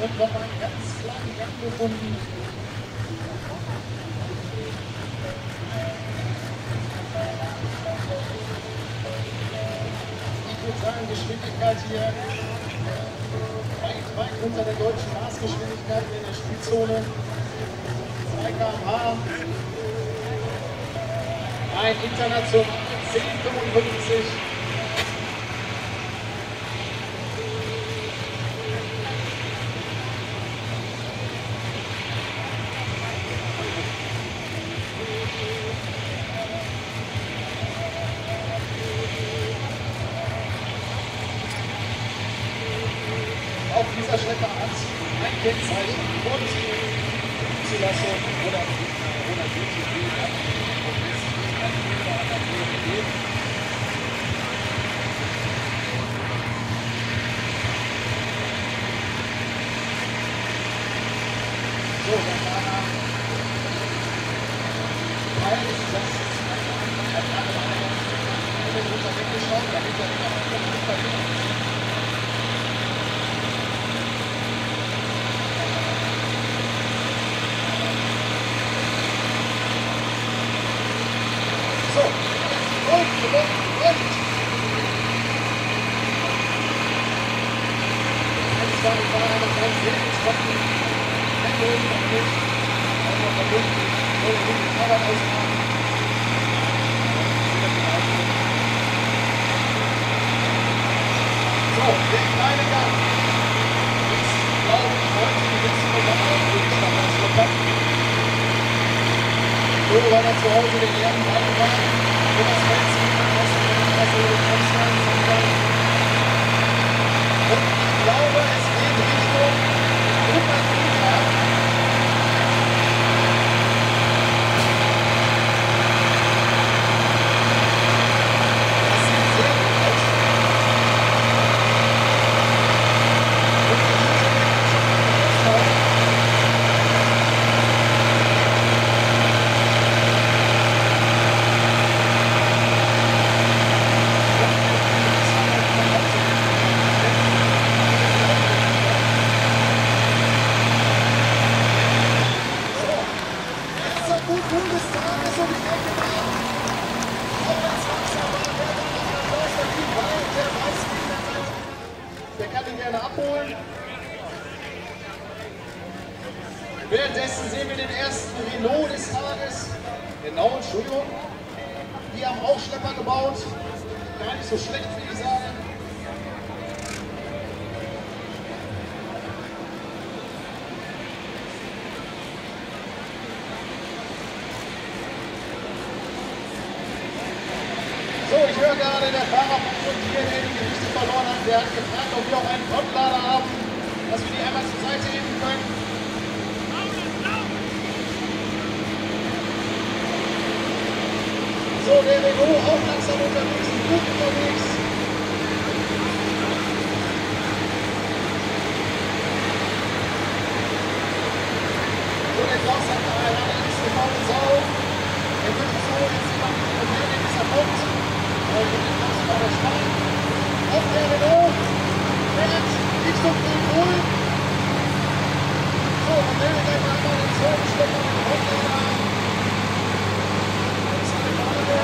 und noch einen ganz kleinen Gang gefunden. Ich würde sagen, Geschwindigkeit hier weit unter der deutschen Maßgeschwindigkeit in der Spielzone. 2 km/h. Ein international 10,55. Auf dieser Strecke hat ein Kennzeichen und Zulassung oder so, dann danach ist das runter weggeschaut, damit er wieder so, und. Ich war aber ganz sehr so, der kleine Gang ist, glaube ich, heute die letzte Gegenstand als Lokal. So, weil er zu Hause den Ehrenball war, wo das Feld und ich glaube, es geht Richtung 100 Meter. Der kann ihn gerne abholen. Währenddessen sehen wir den ersten Renault des Tages. Genau, Entschuldigung. Die haben auch Schlepper gebaut. Gar nicht so schlecht, wie ich sage. So, ich höre gerade, der Fahrer von hier, der die Gewichte verloren hat, der hat gefragt, ob wir auch einen Frontlader haben, dass wir die einmal zur Seite heben können. So, der Renault auch langsam unterwegs, gut unterwegs. So, der Klaus hat da eine nächste faule Sau. Der wird so jetzt jemand probieren, in dieser Punkt. Auf der Renault fährt Richtung 0. So, und will gleich mal den zweiten Schlepper mit dem Hauptlader. Das ist eine Frage.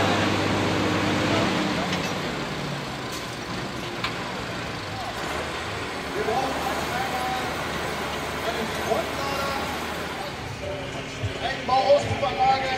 Wir brauchen einen Frontlader, eine Bauauspuffanlage.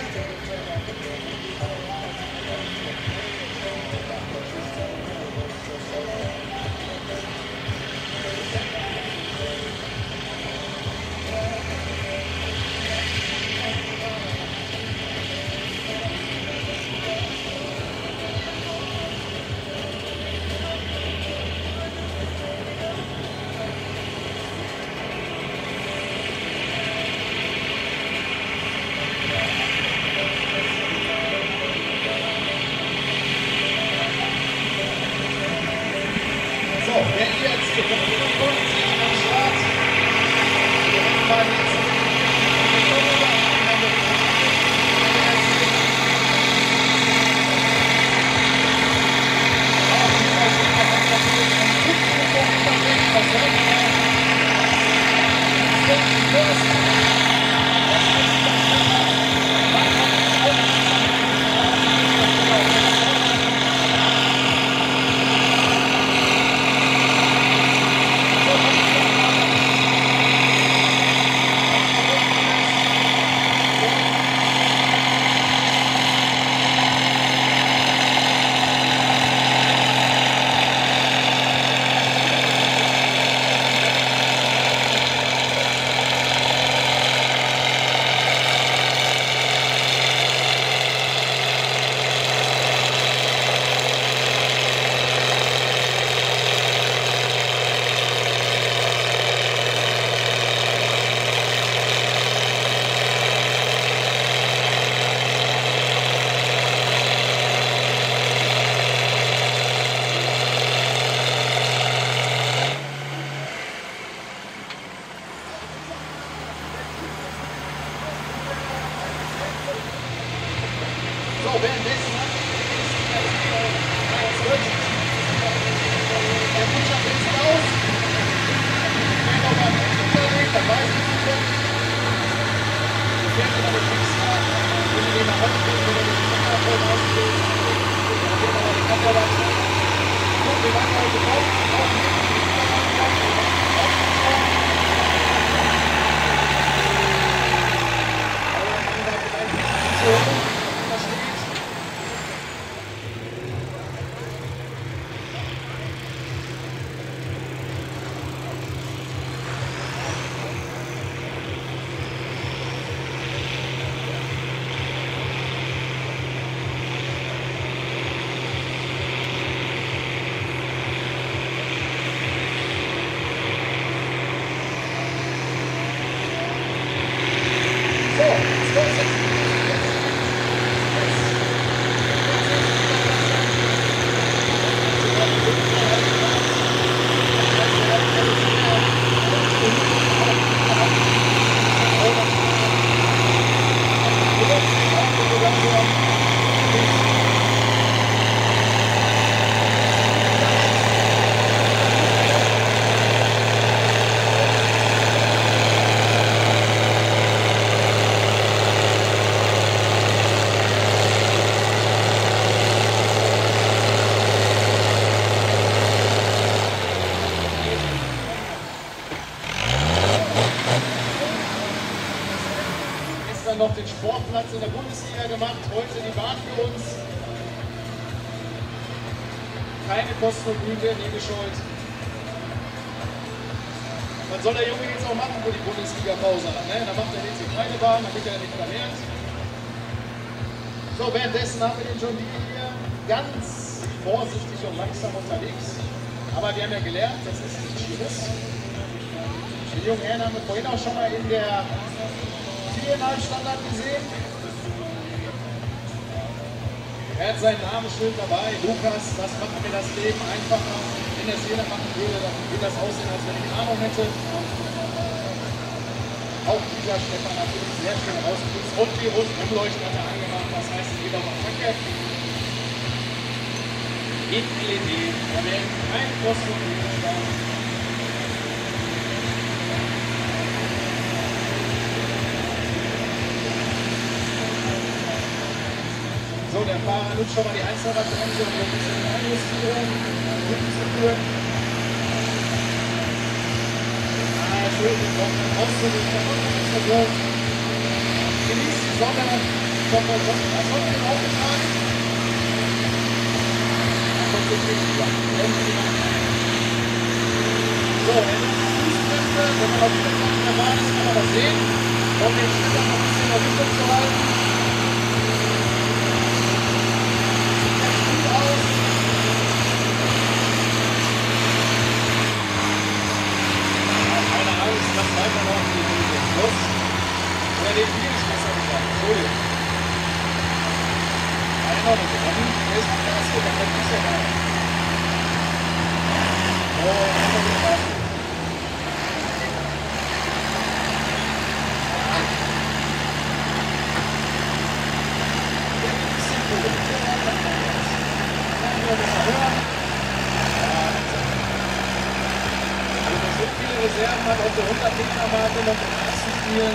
Noch den Sportplatz in der Bundesliga gemacht, heute die Bahn für uns. Keine Kosten und Mühen, nie gescheut. Was soll der Junge jetzt auch machen, wo die Bundesliga Pause hat? Ne? Da macht er jetzt die kleine Bahn, damit er nicht verlernt. So, währenddessen haben wir den John Deere hier ganz vorsichtig und langsam unterwegs. Aber wir haben ja gelernt, das ist nicht Schlimmes. Den jungen Herrn haben wir vorhin auch schon mal in der Standard gesehen. Er hat sein Namensschild dabei, Lukas, das macht mir das Leben einfacher. Wenn das jeder machen würde, dann würde das aussehen, als wenn ich Ahnung hätte. Auch dieser Stefan natürlich sehr schön rausgeputzt und die Rundumleuchten hat er angemacht, das heißt, es geht auf Attacke. In LED, da werden keine Kosten und Mühen sparen. So, der Fahrer nutzt schon mal die Einzelradbremse, um ein bisschen einjustieren, zu führen. Schön, wir brauchen rauszuholen, ich habe noch nichts versucht. Genießt die Sonne, ich hoffe, das Sonne wird aufgetragen. Dann kommt es nicht wieder. So, wenn das Fußkräfte, wenn man auf der Seite der Bahn ist, kann man das sehen. Um den Schlitter noch ein bisschen in der Mitte zu halten. Oder den Bier ist besser gesagt. Entschuldigung. Einer mit dem Rennen, der ist am Gas gegangen, das ist ja geil. Oh, immer wieder Gas. Der ist ein bisschen cool. Kann ich noch ein bisschen hören. Also, wenn so viele Reserven hat, auf der 100-Meter-Marke noch im ersten Spiel.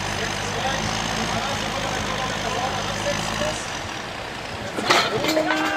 Jetzt gleich die Phase, wo man dann noch mit der Border absetzen muss.